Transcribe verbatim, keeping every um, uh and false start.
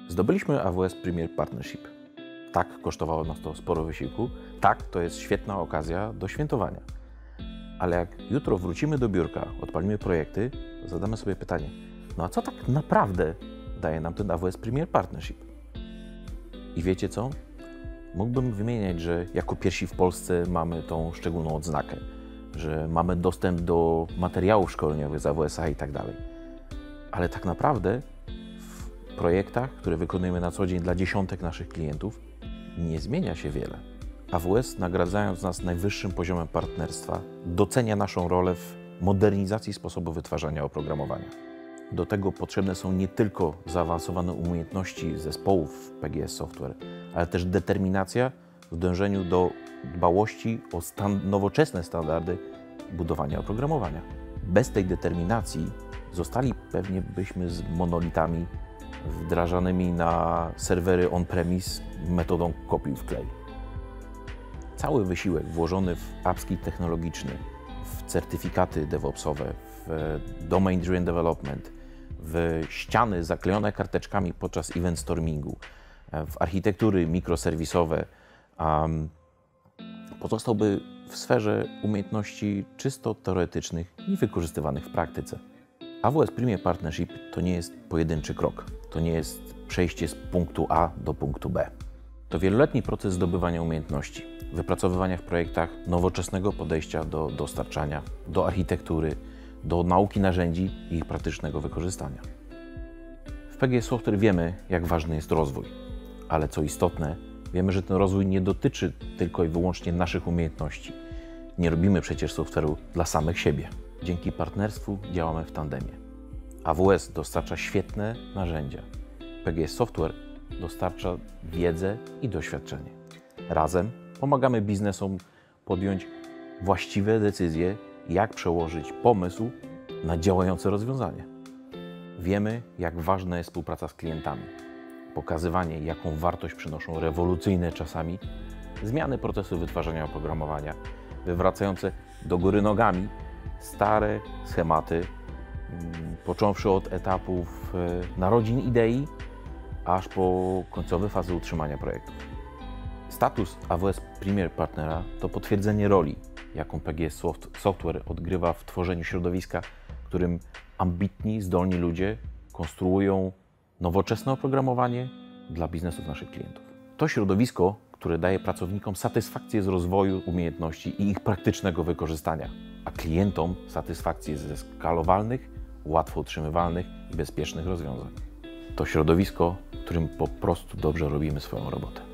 Zdobyliśmy A W S Premier Partnership. Tak, kosztowało nas to sporo wysiłku. Tak, to jest świetna okazja do świętowania. Ale jak jutro wrócimy do biurka, odpalimy projekty, to zadamy sobie pytanie, no a co tak naprawdę daje nam ten A W S Premier Partnership? I wiecie co? Mógłbym wymieniać, że jako pierwsi w Polsce mamy tą szczególną odznakę, że mamy dostęp do materiałów szkoleniowych z A W S-a i tak dalej. Ale tak naprawdę w projektach, które wykonujemy na co dzień dla dziesiątek naszych klientów, nie zmienia się wiele. A W S, nagradzając nas najwyższym poziomem partnerstwa, docenia naszą rolę w modernizacji sposobu wytwarzania oprogramowania. Do tego potrzebne są nie tylko zaawansowane umiejętności zespołów P G S Software, ale też determinacja w dążeniu do dbałości o stan nowoczesne standardy budowania oprogramowania. Bez tej determinacji zostali pewnie byśmy z monolitami wdrażanymi na serwery on-premise metodą kopiuj wklej. Cały wysiłek włożony w upskill technologiczny, w certyfikaty DevOpsowe, w domain driven development, w ściany zaklejone karteczkami podczas event stormingu, w architektury mikroserwisowe, um, pozostałby w sferze umiejętności czysto teoretycznych i wykorzystywanych w praktyce. A W S Premier Partnership to nie jest pojedynczy krok, to nie jest przejście z punktu A do punktu B. To wieloletni proces zdobywania umiejętności, wypracowywania w projektach nowoczesnego podejścia do dostarczania, do architektury, do nauki narzędzi i ich praktycznego wykorzystania. W P G S Software wiemy, jak ważny jest rozwój, ale co istotne, wiemy, że ten rozwój nie dotyczy tylko i wyłącznie naszych umiejętności. Nie robimy przecież software'u dla samych siebie. Dzięki partnerstwu działamy w tandemie. A W S dostarcza świetne narzędzia. P G S Software dostarcza wiedzę i doświadczenie. Razem pomagamy biznesom podjąć właściwe decyzje, jak przełożyć pomysł na działające rozwiązanie. Wiemy, jak ważna jest współpraca z klientami. Pokazywanie, jaką wartość przynoszą rewolucyjne czasami zmiany procesu wytwarzania oprogramowania, wywracające do góry nogami stare schematy, począwszy od etapów narodzin idei, aż po końcowe fazy utrzymania projektów. Status A W S Premier Partnera to potwierdzenie roli, jaką P G S Software odgrywa w tworzeniu środowiska, w którym ambitni, zdolni ludzie konstruują nowoczesne oprogramowanie dla biznesów naszych klientów. To środowisko, które daje pracownikom satysfakcję z rozwoju umiejętności i ich praktycznego wykorzystania, a klientom satysfakcję ze skalowalnych, łatwo utrzymywalnych i bezpiecznych rozwiązań. To środowisko, w którym po prostu dobrze robimy swoją robotę.